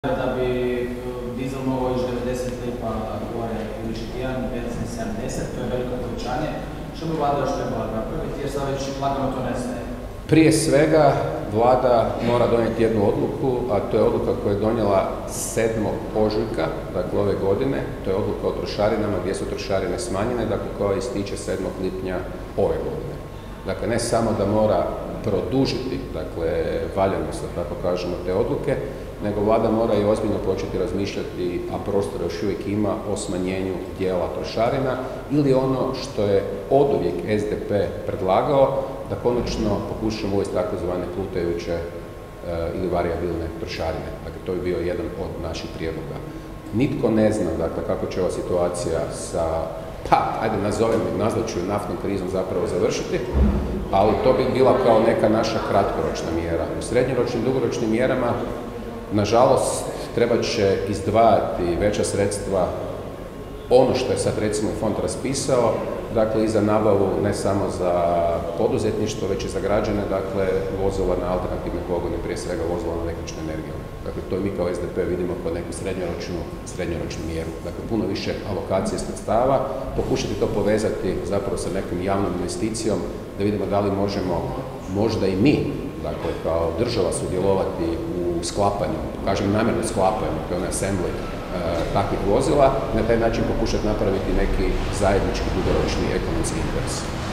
Da bi dizel mogao ići 90 lipa gore ili 1, benzin 70, to je veliko povećanje. Što bi vlada još trebala napraviti, jer sad već lagano to nestaje? Prije svega, vlada mora donijeti jednu odluku, a to je odluka koja je donijela 7. ožujka, dakle ove godine, to je odluka o trošarinama gdje su trošarine smanjene, dakle koja ističe 7. lipnja ove godine. Dakle, ne samo da mora produžiti, dakle, valjanost, da tako kažemo, te odluke, nego vlada mora i ozbiljno početi razmišljati, a prostora još uvijek ima, o smanjenju dijela trošarina ili ono što je oduvijek SDP predlagao, da konačno pokušamo uvesti takozvane plutajuće ili varijabilne trošarine. Dakle, to je bio jedan od naših prijedloga. Nitko ne zna, dakle, kako će ova situacija sa, nazvat ću naftnom krizom zapravo završiti, ali to bi bila kao neka naša kratkoročna mjera. U srednjoročnim, dugoročnim mjerama, nažalost, treba će izdvajati veća sredstva, ono što je sad recimo fond raspisao, dakle i za nabavu ne samo za poduzetništvo, već i za građane, dakle vozila na alternativne pogone, prije svega vozila na električnu energiju. Dakle, to i mi kao SDP vidimo kao neku srednjoročnu mjeru. Dakle, puno više alokacije sredstava, pokušati to povezati zapravo sa nekom javnom investicijom, da vidimo da li možemo možda i mi, dakle, kao država sudjelovati u sklapanju, kažem namjerno sklapanju, to je onaj assembly takvih vozila, na taj način pokušati napraviti neki zajednički dugoročni ekonomski interes.